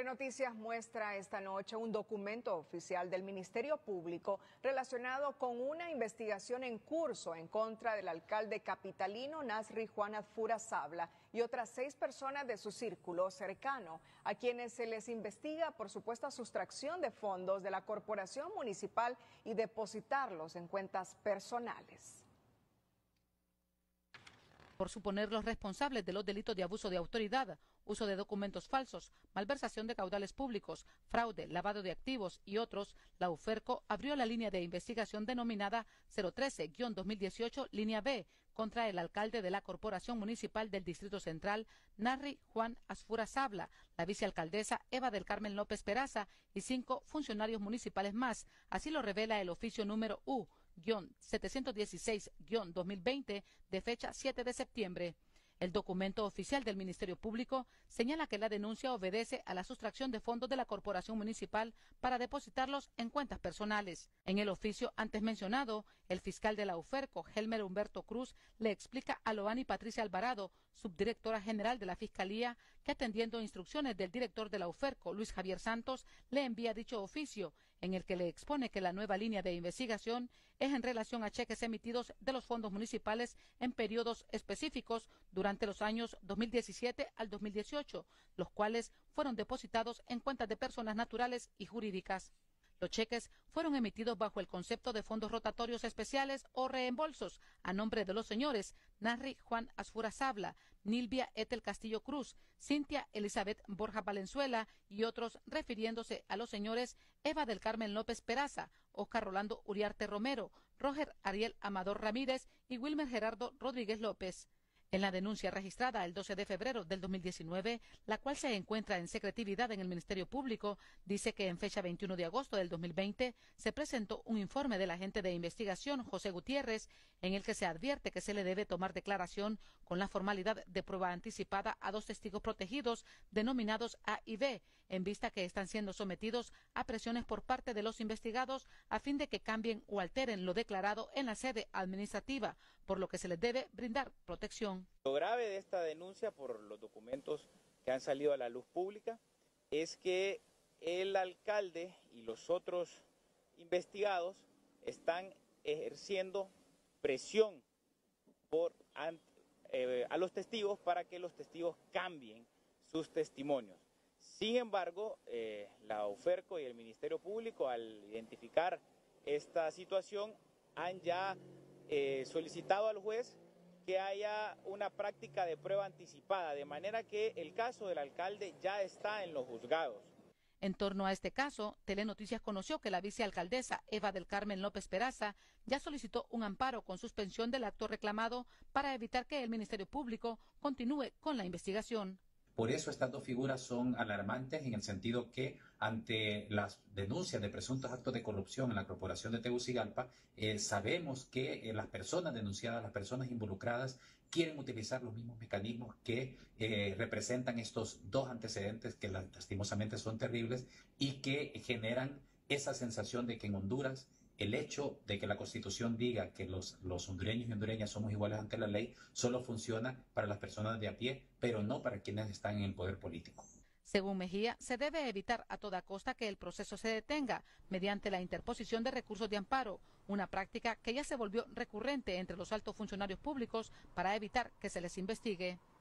Telenoticias muestra esta noche un documento oficial del Ministerio Público relacionado con una investigación en curso en contra del alcalde capitalino Nasri Juan Asfura Sabla y otras 6 personas de su círculo cercano, a quienes se les investiga por supuesta sustracción de fondos de la corporación municipal y depositarlos en cuentas personales. Por suponerlos responsables de los delitos de abuso de autoridad, uso de documentos falsos, malversación de caudales públicos, fraude, lavado de activos y otros, la UFERCO abrió la línea de investigación denominada 013-2018 línea B contra el alcalde de la Corporación Municipal del Distrito Central, Nasri Juan Asfura Sabla, la vicealcaldesa Eva del Carmen López Peraza y 5 funcionarios municipales más. Así lo revela el oficio número U-716-2020 de fecha 7 de septiembre. El documento oficial del Ministerio Público señala que la denuncia obedece a la sustracción de fondos de la Corporación Municipal para depositarlos en cuentas personales. En el oficio antes mencionado, el fiscal de la UFERCO, Helmer Humberto Cruz, le explica a Loani Patricia Alvarado, subdirectora general de la Fiscalía, que atendiendo instrucciones del director de la UFERCO, Luis Javier Santos, le envía dicho oficio, en el que le expone que la nueva línea de investigación es en relación a cheques emitidos de los fondos municipales en periodos específicos durante los años 2017 al 2018, los cuales fueron depositados en cuentas de personas naturales y jurídicas. Los cheques fueron emitidos bajo el concepto de fondos rotatorios especiales o reembolsos a nombre de los señores Nasri Juan Asfura Sabla, Nilvia Etel Castillo Cruz, Cintia Elizabeth Borja Valenzuela y otros, refiriéndose a los señores Eva del Carmen López Peraza, Oscar Rolando Uriarte Romero, Roger Ariel Amador Ramírez y Wilmer Gerardo Rodríguez López. En la denuncia registrada el 12 de febrero del 2019, la cual se encuentra en secretividad en el Ministerio Público, dice que en fecha 21 de agosto del 2020 se presentó un informe del agente de investigación José Gutiérrez en el que se advierte que se le debe tomar declaración con la formalidad de prueba anticipada a 2 testigos protegidos denominados A y B, en vista que están siendo sometidos a presiones por parte de los investigados a fin de que cambien o alteren lo declarado en la sede administrativa, por lo que se les debe brindar protección. Lo grave de esta denuncia por los documentos que han salido a la luz pública es que el alcalde y los otros investigados están ejerciendo presión a los testigos para que los testigos cambien sus testimonios. Sin embargo, la UFERCO y el Ministerio Público, al identificar esta situación, han ya solicitado al juez que haya una práctica de prueba anticipada, de manera que el caso del alcalde ya está en los juzgados. En torno a este caso, Telenoticias conoció que la vicealcaldesa Eva del Carmen López Peraza ya solicitó un amparo con suspensión del acto reclamado para evitar que el Ministerio Público continúe con la investigación. Por eso estas 2 figuras son alarmantes en el sentido que ante las denuncias de presuntos actos de corrupción en la Corporación de Tegucigalpa, sabemos que las personas denunciadas, las personas involucradas, quieren utilizar los mismos mecanismos que representan estos 2 antecedentes que lastimosamente son terribles y que generan esa sensación de que en Honduras el hecho de que la Constitución diga que los hondureños y hondureñas somos iguales ante la ley solo funciona para las personas de a pie, pero no para quienes están en el poder político. Según Mejía, se debe evitar a toda costa que el proceso se detenga mediante la interposición de recursos de amparo, una práctica que ya se volvió recurrente entre los altos funcionarios públicos para evitar que se les investigue.